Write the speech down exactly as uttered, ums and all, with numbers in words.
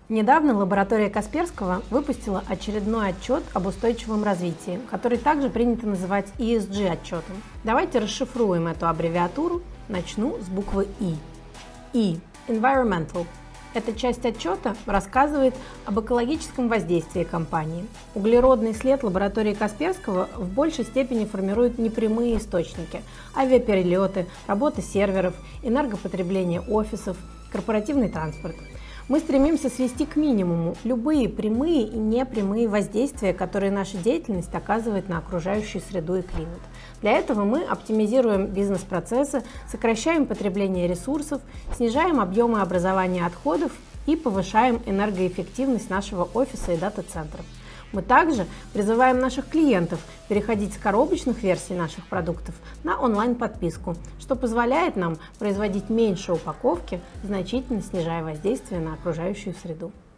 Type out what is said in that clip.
Недавно лаборатория Касперского выпустила очередной отчет об устойчивом развитии, который также принято называть и эс джи-отчетом. Давайте расшифруем эту аббревиатуру. Начну с буквы И. И – Environmental. Эта часть отчета рассказывает об экологическом воздействии компании. Углеродный след лаборатории Касперского в большей степени формируют непрямые источники – авиаперелеты, работа серверов, энергопотребление офисов, корпоративный транспорт. Мы стремимся свести к минимуму любые прямые и непрямые воздействия, которые наша деятельность оказывает на окружающую среду и климат. Для этого мы оптимизируем бизнес-процессы, сокращаем потребление ресурсов, снижаем объемы образования отходов и повышаем энергоэффективность нашего офиса и дата-центров. Мы также призываем наших клиентов переходить с коробочных версий наших продуктов на онлайн-подписку, что позволяет нам производить меньше упаковки, значительно снижая воздействие на окружающую среду.